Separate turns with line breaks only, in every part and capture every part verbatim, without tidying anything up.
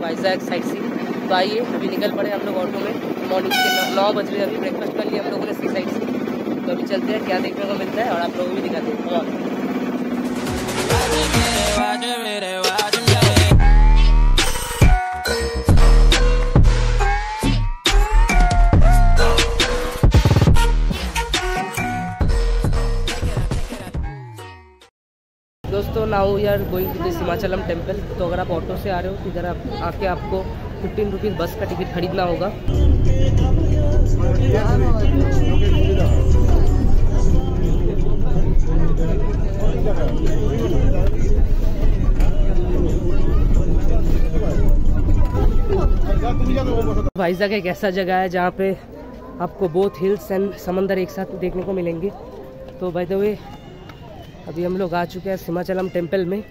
Vizag site scene. तो आइए अभी निकल पड़े हम लोग ऑटो में। मॉर्निंग के नौ बज रहे, अभी ब्रेकफास्ट कर लिया हम लोगों ने सी साइट से। तो अभी चलते हैं, क्या देखने को मिलता है और आप लोगों को भी दिखाते हैं। दोस्तों now we are going to this Himachalam temple. तो अगर आप ऑटो से आ रहे हो तो इधर आप आके आपको फिफ्टीन रुपीज़ बस का टिकट खरीदना होगा। वाइजैक एक ऐसा जगह है जहाँ पे आपको बोथ हिल्स एंड समंदर एक साथ देखने को मिलेंगे। तो बाय द वे अभी हम लोग आ चुके हैं हिमाचलम टेम्पल में।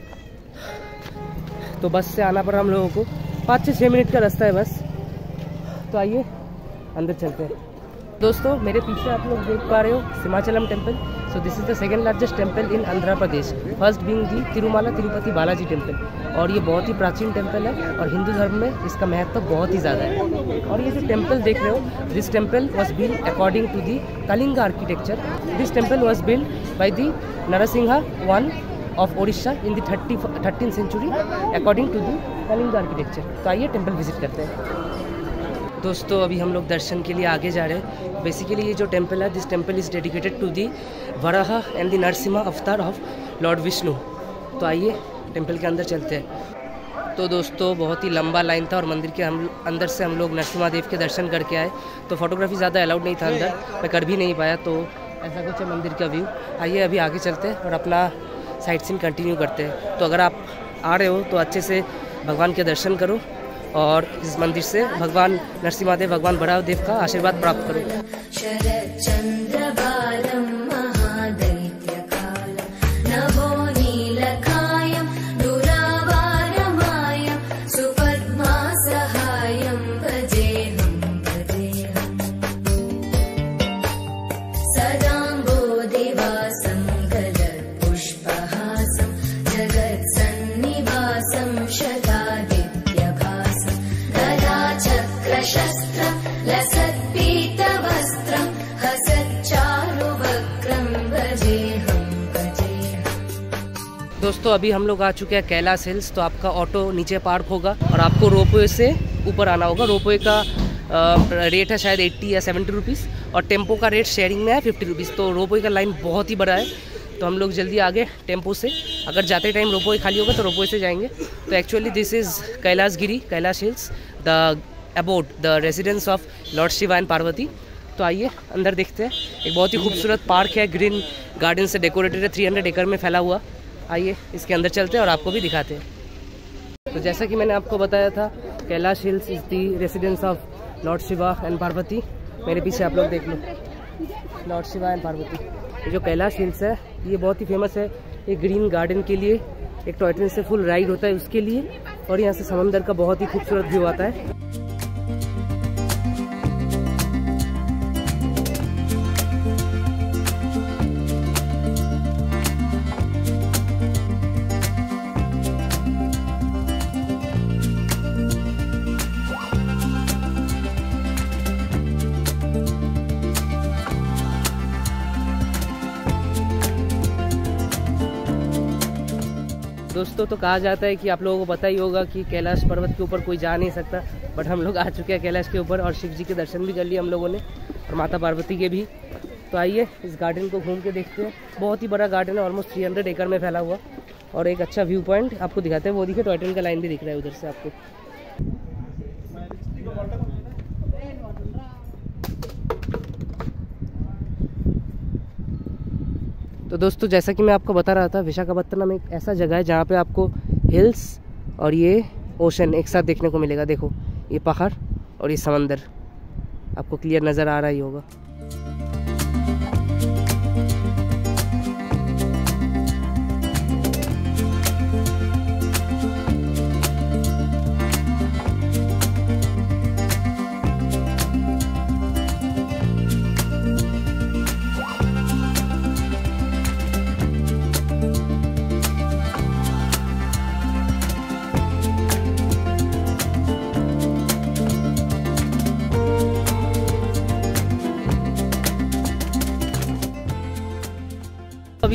तो बस से आना पड़ा हम लोगों को, पाँच से छः मिनट का रास्ता है बस। तो आइए अंदर चलते हैं। दोस्तों मेरे पीछे आप लोग देख पा रहे हो Himachalam temple. So this is the second largest temple in Andhra Pradesh, first being the Tirumala Tirupati Balaji temple. और ये बहुत ही प्राचीन टेम्पल है और हिंदू धर्म में इसका महत्व बहुत ही ज़्यादा है। और ये जो टेम्पल देख रहे हो, this temple was build according to the Kalinga architecture. This temple was build by the Narasimha one of Odisha in the thirty thirteen century according to the Kalinga architecture. तो आइए टेम्पल विजिट करते हैं। दोस्तों अभी हम लोग दर्शन के लिए आगे जा रहे हैं। बेसिकली ये जो टेम्पल है, this temple is dedicated to the Varaha and the Narasimha avatar of Lord Vishnu. तो आइए टेम्पल के अंदर चलते हैं। तो दोस्तों बहुत ही लंबा लाइन था और मंदिर के हम अंदर से हम लोग नरसिम्हा देव के दर्शन करके आए। तो फोटोग्राफी ज़्यादा अलाउड नहीं था अंदर, मैं कर भी नहीं पाया। तो ऐसा कुछ है मंदिर का व्यू। आइए अभी आगे चलते हैं और अपना साइट सीन कंटिन्यू करते हैं। तो अगर आप आ रहे हो तो अच्छे से भगवान के दर्शन करो और इस मंदिर से भगवान नरसिम्हा देव, भगवान बड़ा देव का आशीर्वाद प्राप्त करो। दोस्तों अभी हम लोग आ चुके हैं कैलाश हिल्स। तो आपका ऑटो नीचे पार्क होगा और आपको रोपवे से ऊपर आना होगा। रोपवे का आ, रेट है शायद अस्सी या सत्तर रुपीज़ और टेम्पो का रेट शेयरिंग में है पचास रुपीज़। तो रोपवे का लाइन बहुत ही बड़ा है। तो हम लोग जल्दी आगे टेम्पो से, अगर जाते टाइम रोपवे खाली होगा तो रोपवे से जाएंगे। तो actually this is Kailash Giri, Kailash hills, the abode the residence of lord Shiva and Parvati. तो आइए अंदर देखते हैं। एक बहुत ही खूबसूरत पार्क है, ग्रीन गार्डन से डेकोरेटेड है, तीन सौ एकड़ में फैला हुआ। आइए इसके अंदर चलते हैं और आपको भी दिखाते हैं। तो जैसा कि मैंने आपको बताया था, Kailash hills is the residence of lord Shiva and Parvati. मेरे पीछे आप लोग देख लो, लॉर्ड शिवा एंड पार्वती। ये जो कैलाश हिल्स है ये बहुत ही फेमस है एक ग्रीन गार्डन के लिए, एक टॉय ट्रेन से फुल राइड होता है उसके लिए, और यहाँ से समंदर का बहुत ही खूबसूरत व्यू आता है। दोस्तों तो कहा जाता है कि आप लोगों को पता ही होगा कि कैलाश पर्वत के ऊपर कोई जा नहीं सकता, बट हम लोग आ चुके हैं कैलाश के ऊपर और शिव जी के दर्शन भी कर लिए हम लोगों ने और माता पार्वती के भी। तो आइए इस गार्डन को घूम के देखते हैं। बहुत ही बड़ा गार्डन है, ऑलमोस्ट तीन सौ एकड़ में फैला हुआ, और एक अच्छा व्यू पॉइंट आपको दिखाते हैं। वो दिखे टॉय ट्रेन का लाइन भी दिख रहा है उधर से आपको। तो दोस्तों जैसा कि मैं आपको बता रहा था, विशाखापत्तनम एक ऐसा जगह है जहाँ पे आपको हिल्स और ये ओशन एक साथ देखने को मिलेगा। देखो ये पहाड़ और ये समंदर आपको क्लियर नज़र आ रहा ही होगा।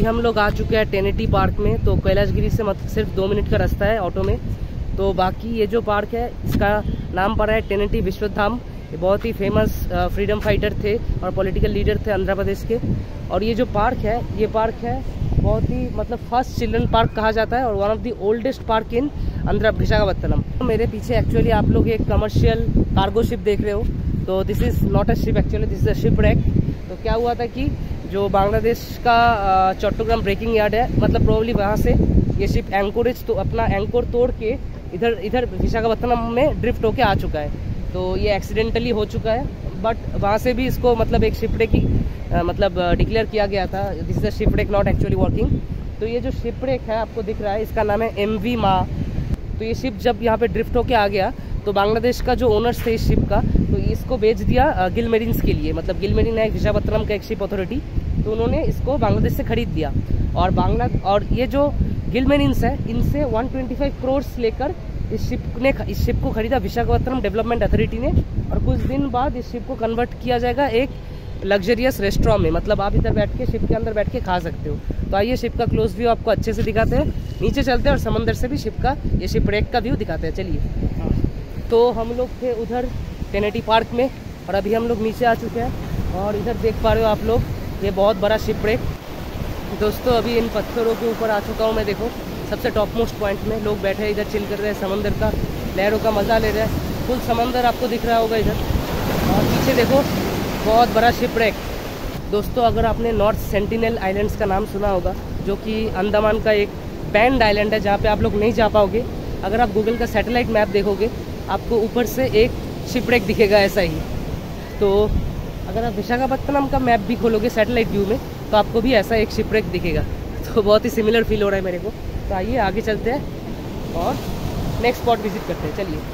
हम लोग आ चुके हैं टेनिटी पार्क में। तो कैलाशगिरी से मतलब सिर्फ दो मिनट का रास्ता है ऑटो में। तो बाकी ये जो पार्क है इसका नाम पड़ा है टेनिटी विश्वधाम। ये बहुत ही फेमस फ्रीडम फाइटर थे और पॉलिटिकल लीडर थे आंध्र प्रदेश के। और ये जो पार्क है ये पार्क है बहुत ही मतलब फर्स्ट चिल्ड्रन पार्क कहा जाता है और one of the oldest park in Andhra Visakhapatnam. मेरे पीछे एक्चुअली आप लोग एक कमर्शियल कार्गो शिप देख रहे हो। तो this is not a ship, actually this is a ship wreck. तो क्या हुआ था कि जो बांग्लादेश का चट्टग्राम ब्रेकिंग यार्ड है, मतलब प्रोबेबली वहाँ से ये शिप एंकोरेज तो अपना एंकोर तोड़ के इधर इधर विशाखापत्तनम में ड्रिफ्ट होके आ चुका है। तो ये एक्सीडेंटली हो चुका है, बट वहाँ से भी इसको मतलब एक शिपरेक की मतलब डिक्लेयर किया गया था। This is a shipwreck not actually working. तो ये जो शिपरेक है आपको दिख रहा है इसका नाम है एम वी मा। तो ये शिप जब यहाँ पे ड्रिफ्ट होके आ गया तो बांग्लादेश का जो ओनर्स थे इस शिप का, तो इसको बेच दिया गिल मेरिन्स के लिए। मतलब गिल मेरिन है विशाखापत्तनम का एक शिप अथॉरिटी, तो उन्होंने इसको बांग्लादेश से खरीद दिया। और बांग्ला और ये जो गिल मेरिन्स है इनसे एक सौ पच्चीस करोड़ लेकर इस शिप ने इस शिप को खरीदा विशाखापत्तनम डेवलपमेंट अथॉरिटी ने। और कुछ दिन बाद इस शिप को कन्वर्ट किया जाएगा एक लग्जरियस रेस्टोरेंट में। मतलब आप इधर बैठ के शिप के अंदर बैठ के खा सकते हो। तो आइए शिप का क्लोज व्यू आपको अच्छे से दिखाते हैं, नीचे चलते हैं और समंदर से भी शिप का ये शिप रेक का व्यू दिखाते हैं। चलिए। तो हम लोग थे उधर टेनिटी पार्क में और अभी हम लोग नीचे आ चुके हैं और इधर देख पा रहे हो आप लोग ये बहुत बड़ा शिप रेक। दोस्तों अभी इन पत्थरों के ऊपर आ चुका हूँ मैं। देखो सबसे टॉप मोस्ट पॉइंट में लोग बैठे इधर चिल कर रहे हैं, समंदर का लहरों का मज़ा ले रहे हैं। फुल समंदर आपको दिख रहा होगा इधर। और पीछे देखो बहुत बड़ा शिप रेक। दोस्तों अगर आपने नॉर्थ सेंटिनल आइलैंड्स का नाम सुना होगा, जो कि अंडमान का एक बैंड आइलैंड है जहाँ पे आप लोग नहीं जा पाओगे। अगर आप गूगल का सैटेलाइट मैप देखोगे आपको ऊपर से एक शिप रेक दिखेगा ऐसा ही। तो अगर आप विशाखापत्तनम का मैप भी खोलोगे सैटेलाइट व्यू में तो आपको भी ऐसा एक शिप रेक दिखेगा। तो बहुत ही सिमिलर फील हो रहा है मेरे को। तो आइए आगे चलते हैं और नेक्स्ट स्पॉट विजिट करते हैं। चलिए।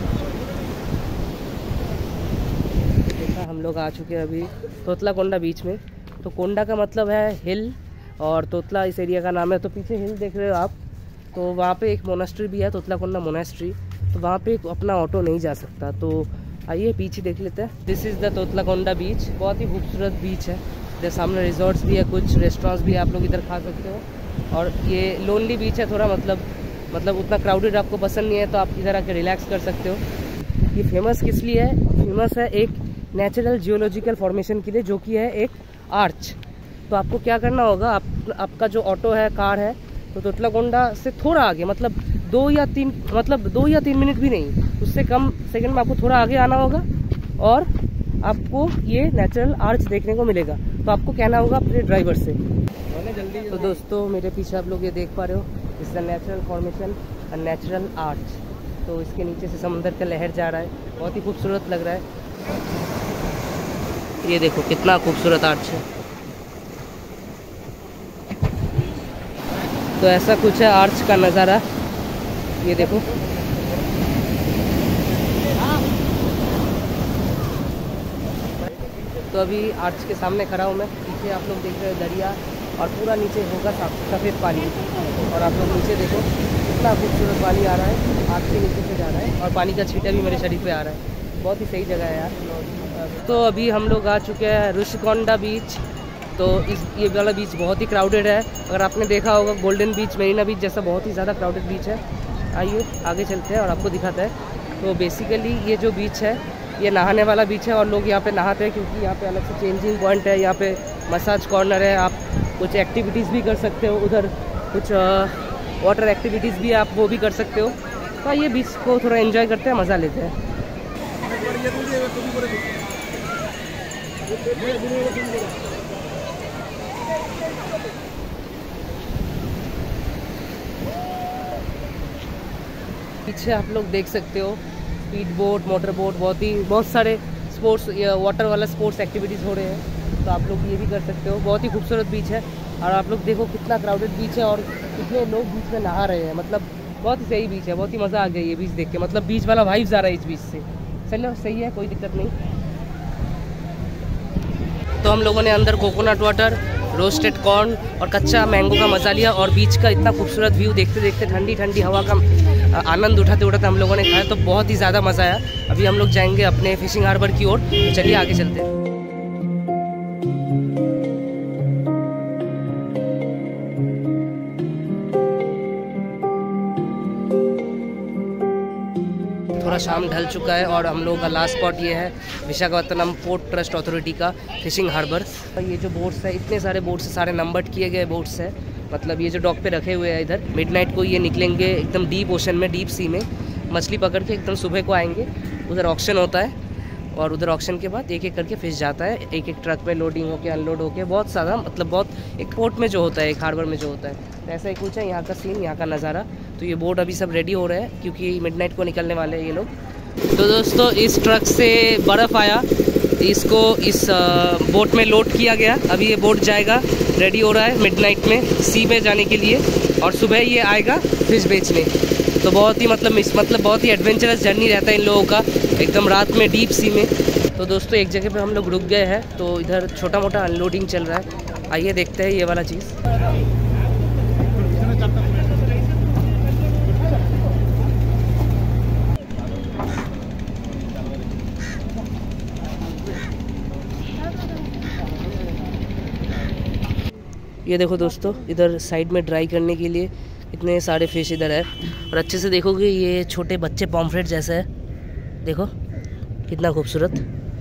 देखा हम लोग आ चुके हैं अभी तोतलाकोंडा बीच में। तो कोंडा का मतलब है हिल और तोतला इस एरिया का नाम है। तो पीछे हिल देख रहे हो आप, तो वहाँ पे एक मोनास्ट्री भी है तोतलाकोंडा मोनास्ट्री। तो वहाँ पे अपना ऑटो नहीं जा सकता। तो आइए पीछे देख लेते हैं। This is the Thotlakonda beach. बहुत ही खूबसूरत बीच है। इधर सामने रिजॉर्ट्स भी है, कुछ रेस्टोरेंट्स भी है, आप लोग इधर खा सकते हो। और ये लोनली बीच है थोड़ा, मतलब मतलब उतना क्राउडेड आपको पसंद नहीं है तो आप इधर आके रिलैक्स कर सकते हो। ये फेमस किस लिए है? फेमस है एक नेचुरल जियोलॉजिकल फॉर्मेशन के लिए, जो कि है एक आर्च। तो आपको क्या करना होगा, आप, आपका जो ऑटो है, कार है, तो तोतलाकोंडा से थोड़ा आगे, मतलब दो या तीन मतलब दो या तीन मिनट भी नहीं, उससे कम सेकंड में आपको थोड़ा आगे आना होगा और आपको ये नेचुरल आर्च देखने को मिलेगा। तो आपको कहना होगा अपने ड्राइवर से। तो दोस्तों मेरे पीछे आप लोग ये देख पा रहे हो, is the natural formation and natural arch. तो इसके नीचे से समंदर का लहर जा रहा है, बहुत ही खूबसूरत लग रहा है। ये देखो कितना खूबसूरत आर्च है। तो ऐसा कुछ है आर्च का नज़ारा, ये देखो। तो अभी आर्च के सामने खड़ा हूँ मैं। पीछे आप लोग देख रहे हो दरिया और पूरा नीचे होगा सफ़ेद पानी। और आप लोग नीचे देखो कितना खूबसूरत पानी आ रहा है, आर्च के नीचे से जा रहा है और पानी का छींटा भी मेरे शरीर पे आ रहा है। बहुत ही सही जगह है यार। तो अभी हम लोग आ चुके हैं ऋषिकोंडा बीच। तो इस ये वाला बीच बहुत ही क्राउडेड है। अगर आपने देखा होगा गोल्डन बीच, मरीना बीच जैसा बहुत ही ज़्यादा क्राउडेड बीच है। आइए आगे चलते हैं और आपको दिखाते हैं। तो बेसिकली ये जो बीच है ये नहाने वाला बीच है और लोग यहाँ पे नहाते हैं क्योंकि यहाँ पे अलग से चेंजिंग पॉइंट है, यहाँ पे मसाज कॉर्नर है, आप कुछ एक्टिविटीज़ भी कर सकते हो। उधर कुछ वाटर एक्टिविटीज़ भी आप वो भी कर सकते हो। तो ये बीच को थोड़ा एंजॉय करते हैं, मज़ा लेते हैं। पीछे आप लोग देख सकते हो स्पीड बोट, मोटर बोट, बहुत ही बहुत सारे स्पोर्ट्स वाटर वाला स्पोर्ट्स एक्टिविटीज़ हो रहे हैं। तो आप लोग ये भी कर सकते हो। बहुत ही खूबसूरत बीच है और आप लोग देखो कितना क्राउडेड बीच है और कितने लोग बीच में नहा रहे हैं। मतलब बहुत ही सही बीच है, बहुत ही मज़ा आ गया ये बीच देख के। मतलब बीच वाला वाइब्स आ रहा है इस बीच से। चलो सही है, कोई दिक्कत नहीं। तो हम लोगों ने अंदर कोकोनट वाटर, रोस्टेड कॉर्न और कच्चा मैंगो का मज़ा लिया और बीच का इतना खूबसूरत व्यू देखते देखते, ठंडी ठंडी हवा का आनंद उठाते उठाते हम लोगों ने खाया। तो बहुत ही ज़्यादा मज़ा आया। अभी हम लोग जाएंगे अपने फिशिंग हार्बर की ओर। तो चलिए आगे चलते हैं। थोड़ा शाम ढल चुका है और हम लोगों का लास्ट स्पॉट ये है विशाखापत्तनम पोर्ट ट्रस्ट अथॉरिटी का फिशिंग हार्बर। ये जो बोट्स है, इतने सारे बोट्स है, सारे नंबर्ड किए गए बोट्स है। मतलब ये जो डॉक पे रखे हुए हैं इधर, मिडनाइट को ये निकलेंगे एकदम डीप ओशन में, डीप सी में मछली पकड़ के एकदम सुबह को आएंगे। उधर ऑक्शन होता है और उधर ऑक्शन के बाद एक एक करके फिश जाता है, एक एक ट्रक में लोडिंग होके अनलोड होके, बहुत सारा मतलब बहुत एक पोर्ट में जो होता है, एक हार्बर में जो होता है। तो ऐसा ही कुछ है यहाँ का सीन, यहाँ का नज़ारा। तो ये बोट अभी सब रेडी हो रहे हैं क्योंकि मिडनाइट को निकलने वाले हैं ये लोग। तो दोस्तों इस ट्रक से बर्फ़ आया, इसको इस बोट में लोड किया गया। अभी ये बोट जाएगा, रेडी हो रहा है मिडनाइट में सी में जाने के लिए, और सुबह ये आएगा फिश बेचने। तो बहुत ही मतलब मिस मतलब बहुत ही एडवेंचरस जर्नी रहता है इन लोगों का, एकदम रात में डीप सी में। तो दोस्तों एक जगह पे हम लोग रुक गए हैं, तो इधर छोटा मोटा अनलोडिंग चल रहा है। आइए देखते हैं ये वाला चीज़। ये देखो दोस्तों, इधर साइड में ड्राई करने के लिए इतने सारे फिश इधर है। और अच्छे से देखोगे ये छोटे बच्चे पॉम्फ्रेट जैसा है, देखो कितना खूबसूरत।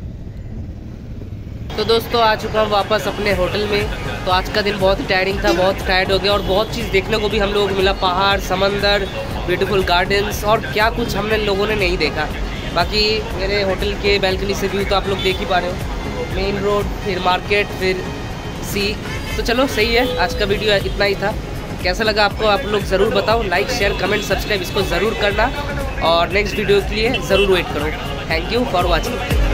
तो दोस्तों आ चुका हूँ वापस अपने होटल में। तो आज का दिन बहुत टायरिंग था, बहुत टायर्ड हो गया और बहुत चीज़ देखने को भी हम लोगों को मिला, पहाड़, समंदर, ब्यूटीफुल गार्डन्स और क्या कुछ हमने लोगों ने नहीं देखा। बाकी मेरे होटल के बैल्कनी से व्यू तो आप लोग देख ही पा रहे हो, मेन रोड, फिर मार्केट, फिर सी। तो चलो सही है, आज का वीडियो इतना ही था। कैसा लगा आपको आप लोग ज़रूर बताओ, लाइक शेयर कमेंट सब्सक्राइब इसको ज़रूर करना और नेक्स्ट वीडियो के लिए ज़रूर वेट करो। Thank you for watching.